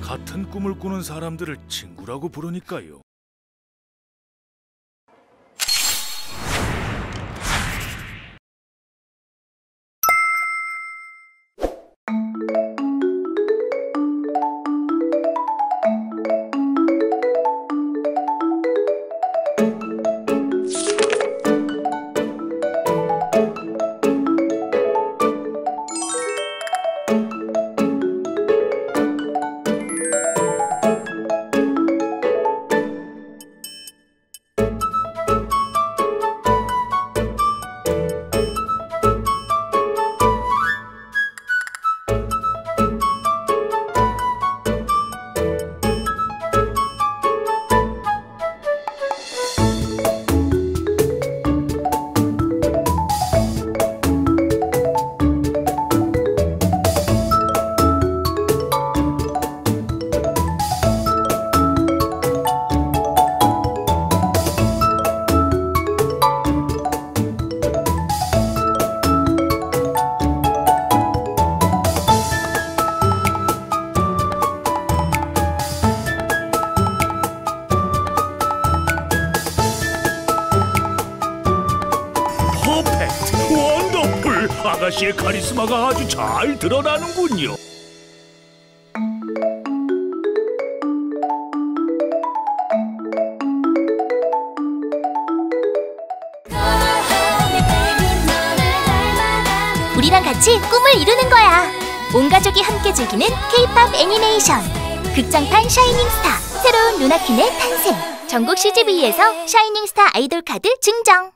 같은 꿈을 꾸는 사람들을 친구라고 부르니까요. 퍼펙트! 원더풀! 아가씨의 카리스마가 아주 잘 드러나는군요. 우리랑 같이 꿈을 이루는 거야. 온 가족이 함께 즐기는 K-POP 애니메이션 극장판 샤이닝 스타, 새로운 루나퀸의 탄생. 전국 CGV에서 샤이닝 스타 아이돌 카드 증정.